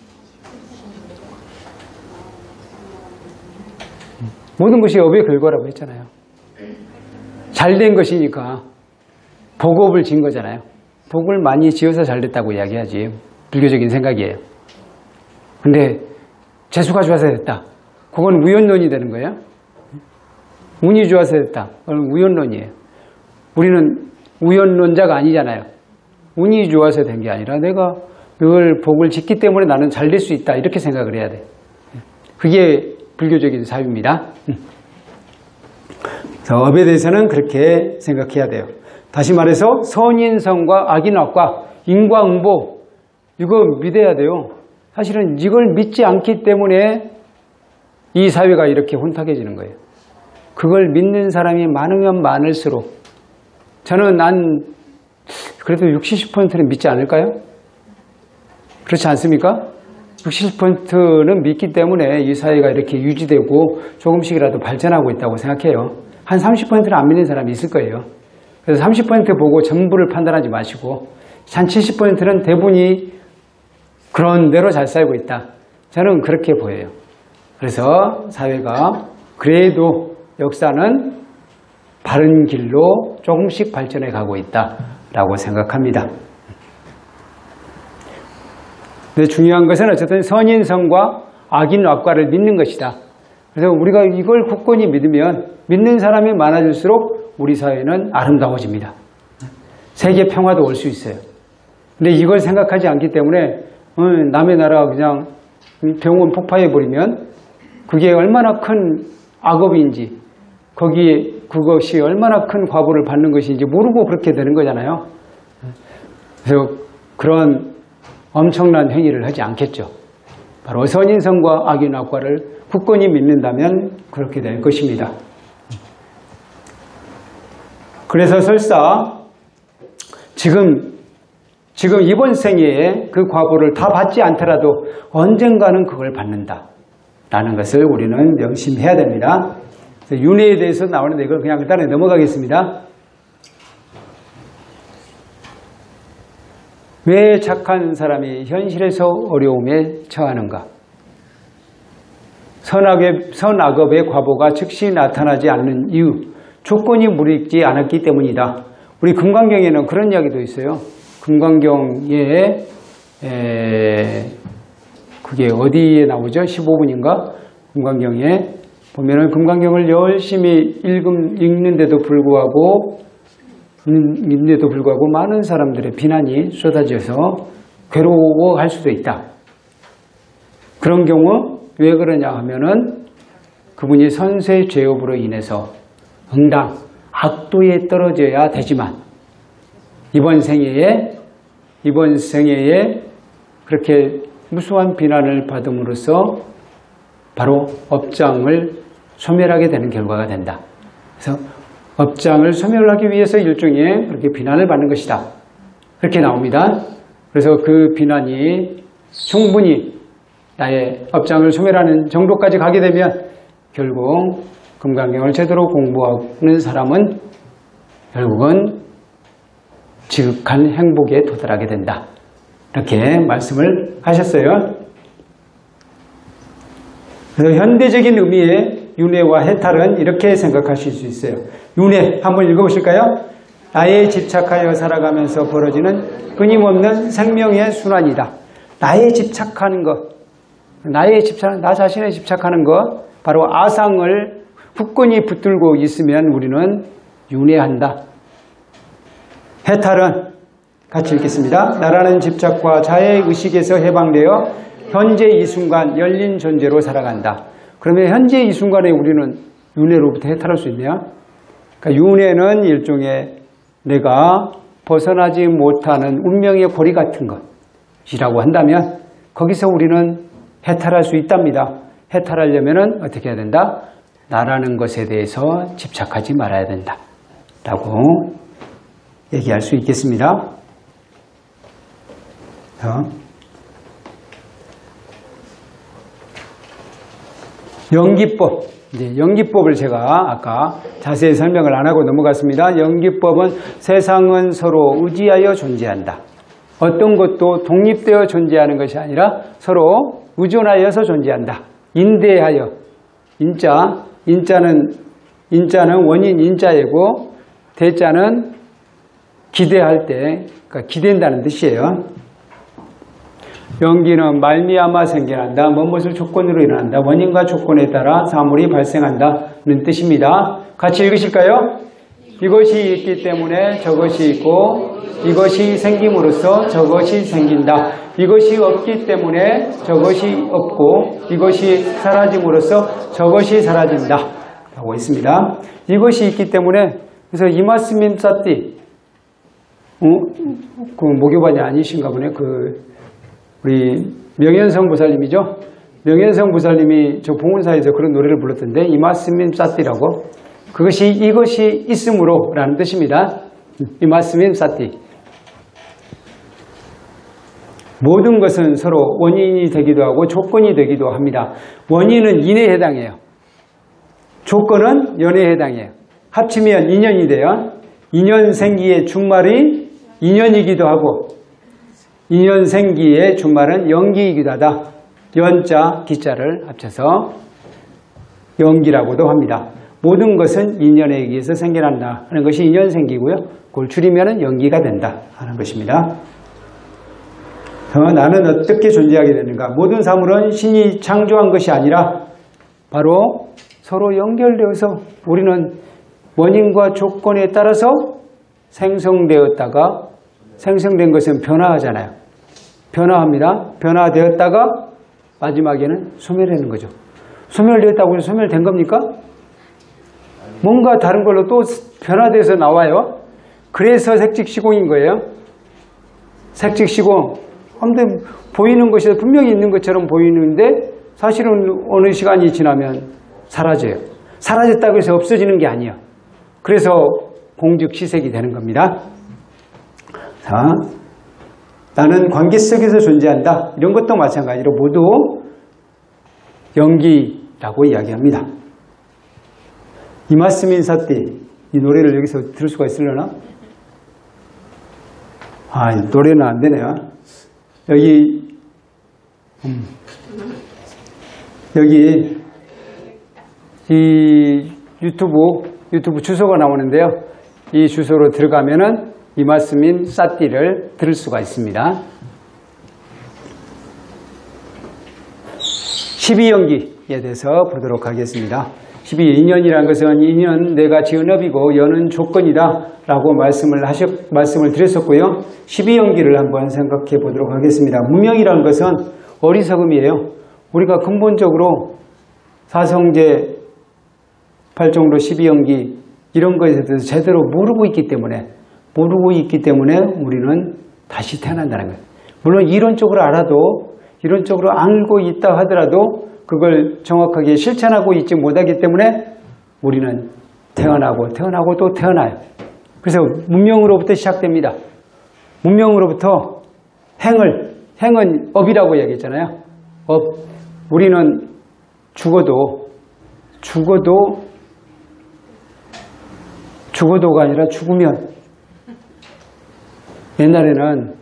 모든 것이 업의 결과라고 했잖아요. 잘 된 것이니까 복업을 진 거잖아요. 복을 많이 지어서 잘 됐다고 이야기하지. 불교적인 생각이에요. 근데 재수가 좋아서 됐다. 그건 우연론이 되는 거예요. 운이 좋아서 됐다. 그건 우연론이에요. 우리는 우연론자가 아니잖아요. 운이 좋아서 된 게 아니라 내가 그걸 복을 짓기 때문에 나는 잘 될 수 있다. 이렇게 생각을 해야 돼. 그게 불교적인 사유입니다. 그래서 업에 대해서는 그렇게 생각해야 돼요. 다시 말해서 선인성과 악인악과 인과응보 이거 믿어야 돼요. 사실은 이걸 믿지 않기 때문에 이 사회가 이렇게 혼탁해지는 거예요. 그걸 믿는 사람이 많으면 많을수록 저는 난 그래도 육십, 칠십 퍼센트는 믿지 않을까요? 그렇지 않습니까? 육십, 칠십 퍼센트는 믿기 때문에 이 사회가 이렇게 유지되고 조금씩이라도 발전하고 있다고 생각해요. 한 삼십 퍼센트는 안 믿는 사람이 있을 거예요. 그래서 삼십 퍼센트 보고 전부를 판단하지 마시고 한 칠십 퍼센트는 대부분이 그런 대로 잘 살고 있다. 저는 그렇게 보여요. 그래서 사회가 그래도 역사는 바른 길로 조금씩 발전해 가고 있다라고 생각합니다. 근데 중요한 것은 어쨌든 선인성과 악인악과를 믿는 것이다. 그래서 우리가 이걸 굳건히 믿으면 믿는 사람이 많아질수록 우리 사회는 아름다워집니다. 세계 평화도 올 수 있어요. 근데 이걸 생각하지 않기 때문에 남의 나라 그냥 병원 폭파해버리면 그게 얼마나 큰 악업인지 거기에 그것이 얼마나 큰 과보를 받는 것인지 모르고 그렇게 되는 거잖아요. 그래서 그런 엄청난 행위를 하지 않겠죠. 바로 선인성과 악인악과를 굳건히 믿는다면 그렇게 될 것입니다. 그래서 설사 지금 지금 이번 생애에 그 과보를 다 받지 않더라도 언젠가는 그걸 받는다 라는 것을 우리는 명심해야 됩니다. 윤회에 대해서 나오는데 이걸 그냥 일단은 넘어가겠습니다. 왜 착한 사람이 현실에서 어려움에 처하는가? 선악의, 선악업의 과보가 즉시 나타나지 않는 이유, 조건이 무르익지 않았기 때문이다. 우리 금강경에는 그런 이야기도 있어요. 금강경에 에, 그게 어디에 나오죠? 십오 분인가? 금강경에 보면은 금강경을 열심히 읽음, 읽는데도 불구하고 읽는데도 불구하고 많은 사람들의 비난이 쏟아져서 괴로워할 수도 있다. 그런 경우 왜 그러냐 하면은 그분이 선세 죄업으로 인해서 응당 악도에 떨어져야 되지만 이번 생애에 이번 생애에 그렇게 무수한 비난을 받음으로써 바로 업장을 소멸하게 되는 결과가 된다. 그래서 업장을 소멸하기 위해서 일종의 그렇게 비난을 받는 것이다. 그렇게 나옵니다. 그래서 그 비난이 충분히 나의 업장을 소멸하는 정도까지 가게 되면 결국 금강경을 제대로 공부하는 사람은 결국은 지극한 행복에 도달하게 된다. 이렇게 말씀을 하셨어요. 그래서 현대적인 의미의 윤회와 해탈은 이렇게 생각하실 수 있어요. 윤회 한번 읽어보실까요? 나에 집착하여 살아가면서 벌어지는 끊임없는 생명의 순환이다. 나에 집착하는 것, 나에 집착, 나 자신에 집착하는 것, 바로 아상을 굳건히 붙들고 있으면 우리는 윤회한다. 해탈은 같이 읽겠습니다. 나라는 집착과 자의 의식에서 해방되어 현재 이 순간 열린 존재로 살아간다. 그러면 현재 이 순간에 우리는 윤회로부터 해탈할 수 있냐? 그러니까 윤회는 일종의 내가 벗어나지 못하는 운명의 고리 같은 것이라고 한다면 거기서 우리는 해탈할 수 있답니다. 해탈하려면 어떻게 해야 된다? 나라는 것에 대해서 집착하지 말아야 된다 라고 얘기할 수 있겠습니다. 어. 연기법, 이제 연기법을 제가 아까 자세히 설명을 안 하고 넘어갔습니다. 연기법은 세상은 서로 의지하여 존재한다. 어떤 것도 독립되어 존재하는 것이 아니라 서로 의존하여서 존재한다. 인대하여, 인자, 인자는 인자는 원인 인자이고 대자는 기대할 때, 그러니까 기댄다는 뜻이에요. 연기는 말미암아 생겨난다. 무엇을 조건으로 일어난다. 원인과 조건에 따라 사물이 발생한다는 뜻입니다. 같이 읽으실까요? 이것이 있기 때문에 저것이 있고 이것이 생김으로써 저것이 생긴다. 이것이 없기 때문에 저것이 없고 이것이 사라짐으로써 저것이 사라진다 라고 있습니다. 이것이 있기 때문에 그래서 이마스민 사띠 어? 그 모교반이 아니신가 보네. 그 우리 명현성 보살님이죠. 명현성 보살님이 저 봉은사에서 그런 노래를 불렀던데 이마스민 사띠라고. 그것이 이것이 있음으로 라는 뜻입니다. 이마스민 사띠. 모든 것은 서로 원인이 되기도 하고 조건이 되기도 합니다. 원인은 인에 해당해요. 조건은 연에 해당해요. 합치면 인연이 돼요. 인연생기의 준말이 인연이기도 하고 인연생기의 준말은 연기이기도 하다. 연자, 기자를 합쳐서 연기라고도 합니다. 모든 것은 인연에 의해서 생겨난다 하는 것이 인연생기고요. 그걸 줄이면 연기가 된다 하는 것입니다. 어, 나는 어떻게 존재하게 되는가? 모든 사물은 신이 창조한 것이 아니라 바로 서로 연결되어서 우리는 원인과 조건에 따라서 생성되었다가 생성된 것은 변화하잖아요. 변화합니다. 변화되었다가 마지막에는 소멸되는 거죠. 소멸되었다고 해서 소멸된 겁니까? 뭔가 다른 걸로 또 변화돼서 나와요. 그래서 색직시공인 거예요. 색직시공. 근데 보이는 것이 분명히 있는 것처럼 보이는데 사실은 어느 시간이 지나면 사라져요. 사라졌다고 해서 없어지는 게 아니에요. 그래서 공즉시색이 되는 겁니다. 자, 나는 관계 속에서 존재한다. 이런 것도 마찬가지로 모두 연기라고 이야기합니다. 이마스민 사띠, 이 노래를 여기서 들을 수가 있으려나? 아, 노래는 안 되네요. 여기 음, 여기 이 유튜브 유튜브 주소가 나오는데요. 이 주소로 들어가면은 이마스민 사띠를 들을 수가 있습니다. 십이연기에 대해서 보도록 하겠습니다. 십이 인연이라는 것은 인연 내가 지은 업이고 연은 조건이다 라고 말씀을 하셨, 말씀을 드렸었고요. 십이연기를 한번 생각해 보도록 하겠습니다. 무명이라는 것은 어리석음이에요. 우리가 근본적으로 사성제, 팔종로, 십이연기 이런 것에 대해서 제대로 모르고 있기 때문에 모르고 있기 때문에 우리는 다시 태어난다는 거예요. 물론 이론적으로 알아도 이론적으로 알고 있다 하더라도 그걸 정확하게 실천하고 있지 못하기 때문에 우리는 태어나고 태어나고 또 태어나요. 그래서 문명으로부터 시작됩니다. 문명으로부터 행을, 행은 업이라고 얘기했잖아요. 업. 우리는 죽어도, 죽어도, 죽어도가 아니라 죽으면 옛날에는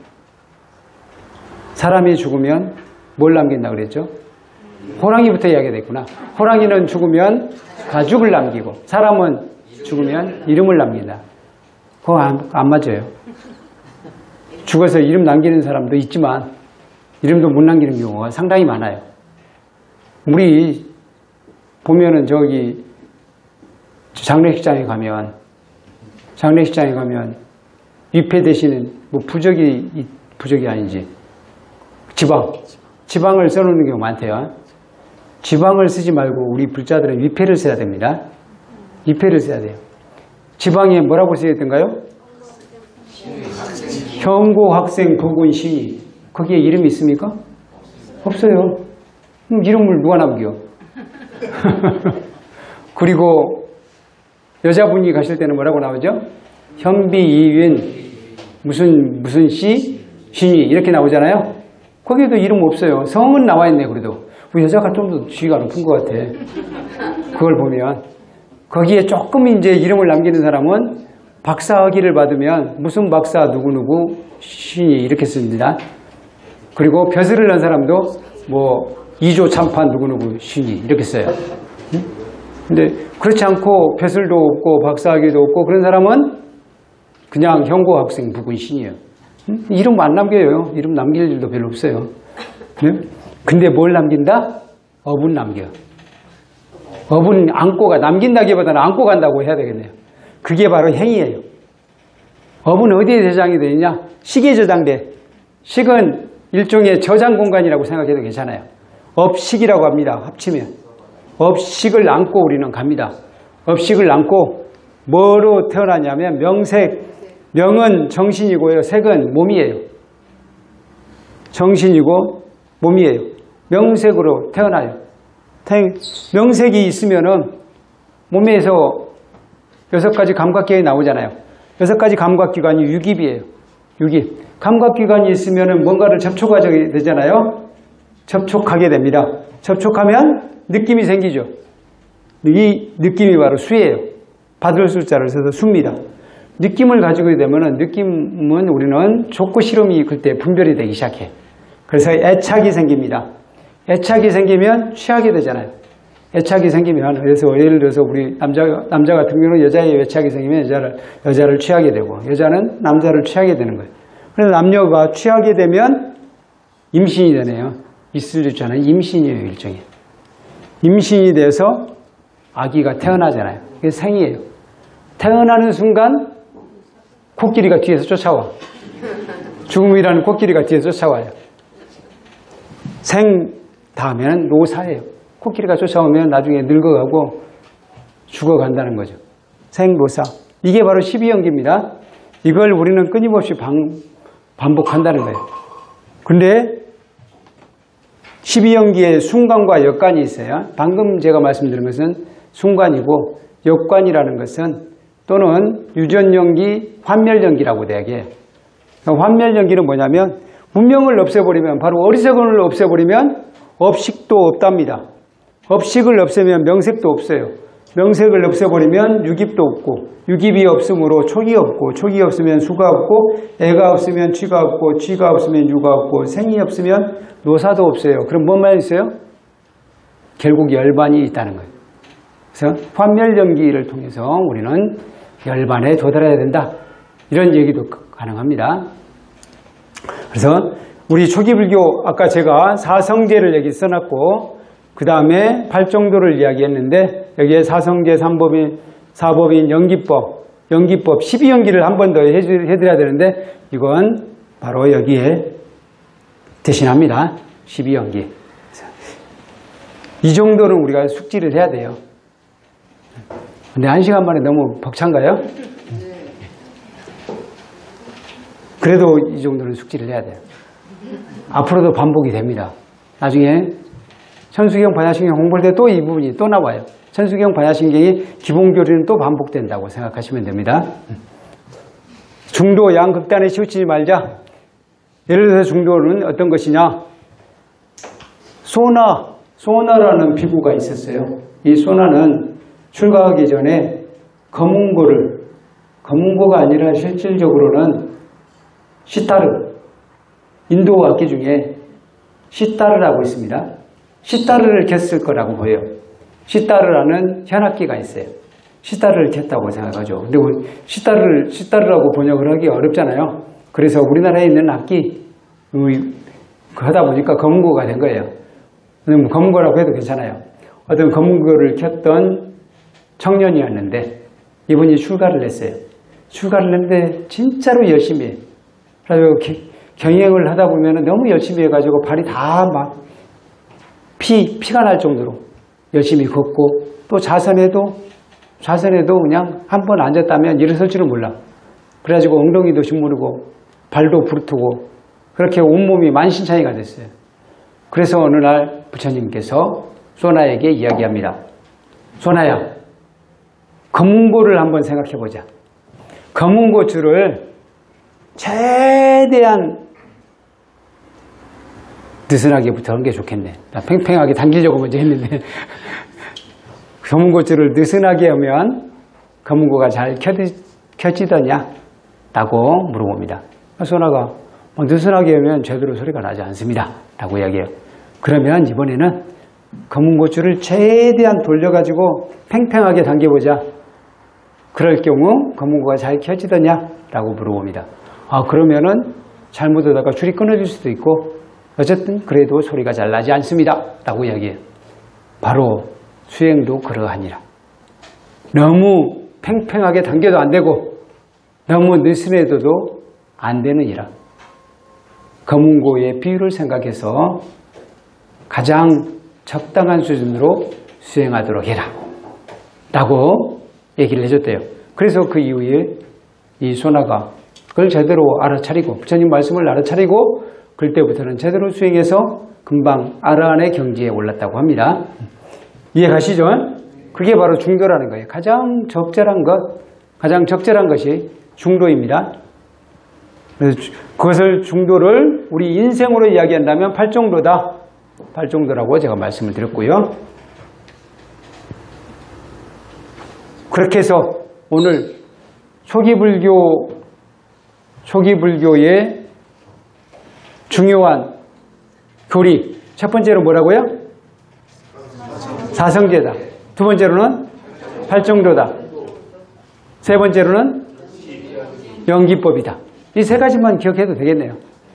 사람이 죽으면 뭘 남긴다 그랬죠? 호랑이부터 이야기가 됐구나. 호랑이는 죽으면 가죽을 남기고 사람은 죽으면 이름을 남긴다. 그거 안, 안 맞아요. 죽어서 이름 남기는 사람도 있지만 이름도 못 남기는 경우가 상당히 많아요. 우리 보면은 저기 장례식장에 가면 장례식장에 가면 위패 대신에 뭐 부적이 부적이 아니지 지방 지방을 써놓는 경우가 많대요. 지방을 쓰지 말고 우리 불자들은 위패를 써야 됩니다. 위패를 써야 돼요. 지방에 뭐라고 써야 되던가요? 현고 학생 부군 신이. 거기에 이름이 있습니까? 없어요. 그럼 이름을 누가 남겨? 그리고 여자분이 가실 때는 뭐라고 나오죠? 현비 이윤 무슨 무슨 씨 신이 이렇게 나오잖아요. 거기에도 이름 없어요. 성은 나와 있네. 그래도 우리 여자가 좀 더 지위가 높은 것 같아. 그걸 보면 거기에 조금 이제 이름을 남기는 사람은 박사학위를 받으면 무슨 박사 누구누구 신이 이렇게 씁니다. 그리고 벼슬을 넣은 사람도 뭐 이조 참판 누구누구 신이 이렇게 써요. 응? 근데 그렇지 않고 벼슬도 없고 박사학위도 없고 그런 사람은 그냥 현고 학생 부군 신이에요. 응? 이름 안 남겨요. 이름 남길 일도 별로 없어요. 네? 근데 뭘 남긴다? 업은 남겨. 업은 안고 가, 남긴다기보다는 안고 간다고 해야 되겠네요. 그게 바로 행위예요. 업은 어디에 저장이 되어 있냐? 식에 저장돼. 식은 일종의 저장 공간이라고 생각해도 괜찮아요. 업식이라고 합니다. 합치면. 업식을 안고 우리는 갑니다. 업식을 안고 뭐로 태어나냐면 명색, 명은 정신이고요. 색은 몸이에요. 정신이고 몸이에요. 명색으로 태어나요. 명색이 있으면은 몸에서 여섯 가지 감각기관이 나오잖아요. 여섯 가지 감각기관이 육입이에요. 육입. 감각기관이 있으면은 뭔가를 접촉하게 되잖아요. 접촉하게 됩니다. 접촉하면 느낌이 생기죠. 이 느낌이 바로 수예요. 받을 숫자를 써서 수입니다. 느낌을 가지고 되면은 느낌은 우리는 좋고 싫음이 그때 분별이 되기 시작해. 그래서 애착이 생깁니다. 애착이 생기면 취하게 되잖아요. 애착이 생기면, 그래서 예를 들어서 우리 남자, 남자 같은 경우는 여자의 애착이 생기면 여자를, 여자를 취하게 되고, 여자는 남자를 취하게 되는 거예요. 그래서 남녀가 취하게 되면 임신이 되네요. 있을 줄 아는 임신이에요, 일종의. 임신이 돼서 아기가 태어나잖아요. 이게 생이에요. 태어나는 순간 코끼리가 뒤에서 쫓아와. 죽음이라는 코끼리가 뒤에서 쫓아와요. 생 다음에는 노사예요. 코끼리가 쫓아오면 나중에 늙어가고 죽어간다는 거죠. 생노사. 이게 바로 십이연기입니다. 이걸 우리는 끊임없이 방, 반복한다는 거예요. 근데 십이연기에 순간과 역관이 있어요. 방금 제가 말씀드린 것은 순간이고, 역관이라는 것은 또는 유전연기, 환멸연기라고 되게. 환멸연기는 뭐냐면 문명을 없애버리면, 바로 어리석음을 없애버리면 업식도 없답니다. 업식을 없애면 명색도 없어요. 명색을 없애버리면 유깁도 없고, 유깁이 없으므로 촉이 없고, 촉이 없으면 수가 없고, 애가 없으면 쥐가 없고, 쥐가 없으면 유가 없고, 생이 없으면 노사도 없어요. 그럼 뭐만 있어요? 결국 열반이 있다는 거예요. 그래서 환멸연기를 통해서 우리는 열반에 도달해야 된다. 이런 얘기도 가능합니다. 그래서 우리 초기불교, 아까 제가 사성제를 여기 써놨고, 그 다음에 팔정도를 이야기했는데, 여기에 사성제, 삼법인, 사법인, 연기법, 연기법, 십이연기를 한 번 더 해드려야 되는데, 이건 바로 여기에 대신합니다. 십이연기. 이 정도는 우리가 숙지를 해야 돼요. 근데 한 시간 만에 너무 벅찬가요? 그래도 이 정도는 숙지를 해야 돼요. 앞으로도 반복이 됩니다. 나중에 천수경, 반야신경 공부할 때 또 이 부분이 또 나와요. 천수경, 반야신경이 기본교리는 또 반복된다고 생각하시면 됩니다. 중도, 양극단에 치우치지 말자. 예를 들어서 중도는 어떤 것이냐? 소나, 소나라는 비구가 있었어요. 이 소나는 출가하기 전에 검은고를, 검은고가 아니라 실질적으로는 시타르, 인도 악기 중에 시타르라고 있습니다. 시타르를 켰을 거라고 보여요. 시타르라는 현악기가 있어요. 시타르를 켰다고 생각하죠. 근데 시타르를, 시타르라고 번역을 하기 어렵잖아요. 그래서 우리나라에 있는 악기, 하다 보니까 검은고가 된 거예요. 검은고라고 해도 괜찮아요. 어떤 검은고를 켰던 청년이었는데, 이분이 출가를 했어요. 출가를 했는데, 진짜로 열심히 해요. 그래서 경행을 하다 보면 너무 열심히 해가지고 발이 다 막 피, 피가 날 정도로 열심히 걷고 또 자선해도 자선해도 그냥 한 번 앉았다면 일어설 줄은 몰라. 그래가지고 엉덩이도 주무르고 발도 부르트고 그렇게 온몸이 만신창이가 됐어요. 그래서 어느 날 부처님께서 소나에게 이야기합니다. 소나야, 검은고를 한번 생각해보자. 검은고줄을 최대한 느슨하게 붙여놓은 게 좋겠네. 나 팽팽하게 당기려고 먼저 했는데 검은고줄을 느슨하게 하면 검은고가 잘 켜지, 켜지더냐? 라고 물어봅니다. 소나가 어, 느슨하게 하면 제대로 소리가 나지 않습니다. 라고 이야기해요. 그러면 이번에는 검은고줄을 최대한 돌려가지고 팽팽하게 당겨보자. 그럴 경우 검은고가 잘 켜지더냐? 라고 물어봅니다. 아, 그러면은 잘못하다가 줄이 끊어질 수도 있고 어쨌든 그래도 소리가 잘 나지 않습니다. 라고 이야기해요. 바로 수행도 그러하니라. 너무 팽팽하게 당겨도 안 되고 너무 느슨해도 안 되느니라. 검은고의 비율을 생각해서 가장 적당한 수준으로 수행하도록 해라. 라고 얘기를 해줬대요. 그래서 그 이후에 이 소나가 그걸 제대로 알아차리고 부처님 말씀을 알아차리고 그때부터는 제대로 수행해서 금방 아라한의 경지에 올랐다고 합니다. 이해 가시죠? 그게 바로 중도라는 거예요. 가장 적절한 것, 가장 적절한 것이 중도입니다. 그래서 그것을 중도를 우리 인생으로 이야기한다면 팔정도다. 팔정도라고 제가 말씀을 드렸고요. 그렇게 해서 오늘 초기불교, 초기불교의 중요한 교리, 첫 번째로 뭐라고요? 사성제다. 두 번째로는 팔정도다. 세 번째로는 연기법이다. 이 세 가지만 기억해도 되겠네요.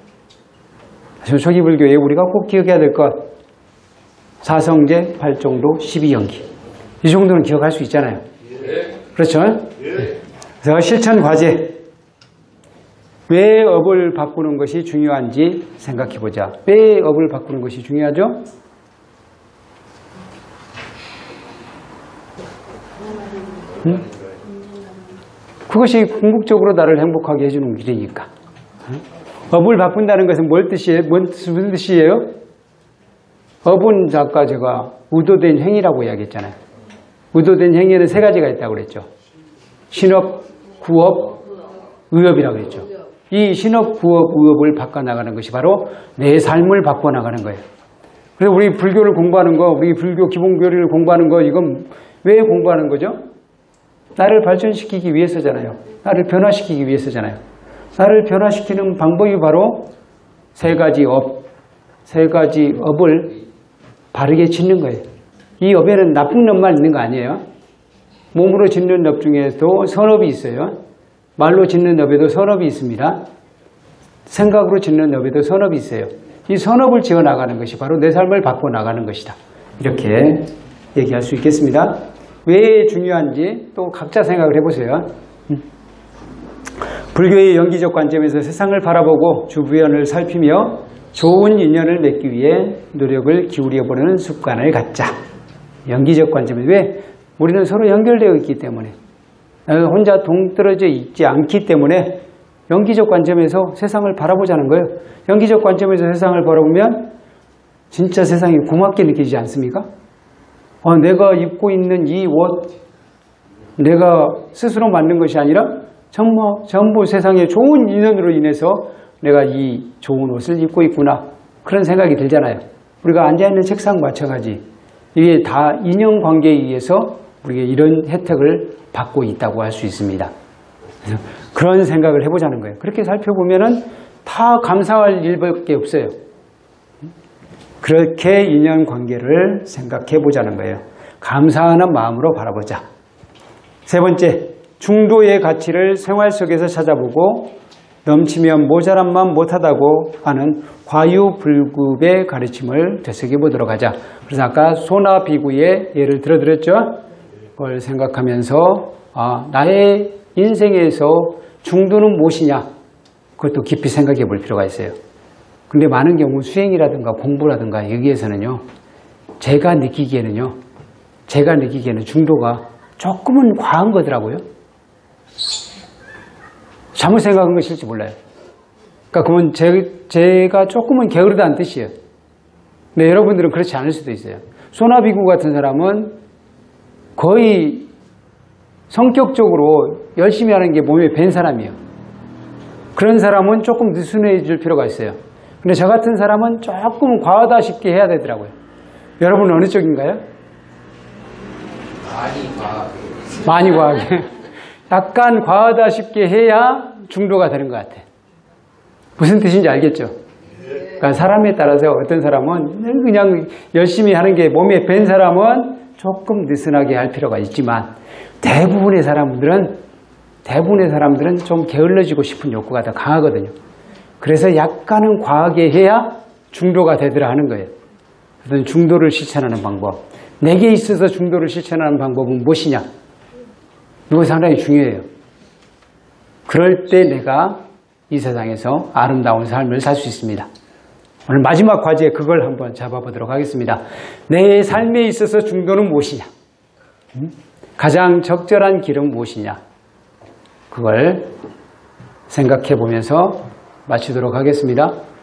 초기불교에 우리가 꼭 기억해야 될 것, 사성제, 팔정도, 십이연기. 이 정도는 기억할 수 있잖아요. 그렇죠? 그래서 실천 과제. 왜 업을 바꾸는 것이 중요한지 생각해보자. 왜 업을 바꾸는 것이 중요하죠? 응? 그것이 궁극적으로 나를 행복하게 해주는 길이니까. 응? 업을 바꾼다는 것은 뭘 뜻이에요? 뭔, 무슨 뜻이에요? 업은 아까 제가 의도된 행위라고 이야기했잖아요. 의도된 행위에는 세 가지가 있다고 그랬죠. 신업, 구업, 의업이라고 그랬죠. 이 신업, 구업, 의업을 바꿔나가는 것이 바로 내 삶을 바꿔나가는 거예요. 그래서 우리 불교를 공부하는 거, 우리 불교 기본교리를 공부하는 거, 이건 왜 공부하는 거죠? 나를 발전시키기 위해서잖아요. 나를 변화시키기 위해서잖아요. 나를 변화시키는 방법이 바로 세 가지 업, 세 가지 업을 바르게 짓는 거예요. 이 업에는 나쁜 업만 있는 거 아니에요. 몸으로 짓는 업 중에도 선업이 있어요. 말로 짓는 업에도 선업이 있습니다. 생각으로 짓는 업에도 선업이 있어요. 이 선업을 지어나가는 것이 바로 내 삶을 바꿔나가는 것이다. 이렇게 얘기할 수 있겠습니다. 왜 중요한지 또 각자 생각을 해보세요. 불교의 연기적 관점에서 세상을 바라보고 주변을 살피며 좋은 인연을 맺기 위해 노력을 기울여보는 습관을 갖자. 연기적 관점에서 왜? 우리는 서로 연결되어 있기 때문에, 혼자 동떨어져 있지 않기 때문에 연기적 관점에서 세상을 바라보자는 거예요. 연기적 관점에서 세상을 바라보면 진짜 세상이 고맙게 느끼지 않습니까? 어, 내가 입고 있는 이 옷, 내가 스스로 만든 것이 아니라 전부, 전부 세상의 좋은 인연으로 인해서 내가 이 좋은 옷을 입고 있구나. 그런 생각이 들잖아요. 우리가 앉아있는 책상 마찬가지. 이게 다 인연관계에 의해서 우리가 이런 혜택을 받고 있다고 할 수 있습니다. 그래서 그런 생각을 해보자는 거예요. 그렇게 살펴보면은 다 감사할 일밖에 없어요. 그렇게 인연관계를 생각해 보자는 거예요. 감사하는 마음으로 바라보자. 세 번째, 중도의 가치를 생활 속에서 찾아보고 넘치면 모자람만 못하다고 하는 과유불급의 가르침을 되새겨 보도록 하자. 그래서 아까 소나 비구의 예를 들어드렸죠. 그걸 생각하면서 아, 나의 인생에서 중도는 무엇이냐, 그것도 깊이 생각해 볼 필요가 있어요. 근데 많은 경우 수행이라든가 공부라든가 여기에서는요, 제가 느끼기에는요, 제가 느끼기에는 중도가 조금은 과한 거더라고요. 잘못 생각한 것일지 몰라요. 그러니까 그건 제, 제가 조금은 게으르다는 뜻이에요. 근데 여러분들은 그렇지 않을 수도 있어요. 소나비구 같은 사람은 거의 성격적으로 열심히 하는 게 몸에 밴 사람이에요. 그런 사람은 조금 느슨해질 필요가 있어요. 근데 저 같은 사람은 조금 과하다 싶게 해야 되더라고요. 여러분은 어느 쪽인가요? 많이 과하게. 많이 과하게. 약간 과하다 싶게 해야 중도가 되는 것 같아. 무슨 뜻인지 알겠죠? 그러니까 사람에 따라서 어떤 사람은 그냥 열심히 하는 게 몸에 밴 사람은 조금 느슨하게 할 필요가 있지만 대부분의 사람들은 대부분의 사람들은 좀 게을러지고 싶은 욕구가 더 강하거든요. 그래서 약간은 과하게 해야 중도가 되더라 하는 거예요. 그래서 중도를 실천하는 방법. 내게 있어서 중도를 실천하는 방법은 무엇이냐? 이거 상당히 중요해요. 그럴 때 내가 이 세상에서 아름다운 삶을 살 수 있습니다. 오늘 마지막 과제 그걸 한번 잡아보도록 하겠습니다. 내 삶에 있어서 중도는 무엇이냐? 가장 적절한 길은 무엇이냐? 그걸 생각해 보면서 마치도록 하겠습니다.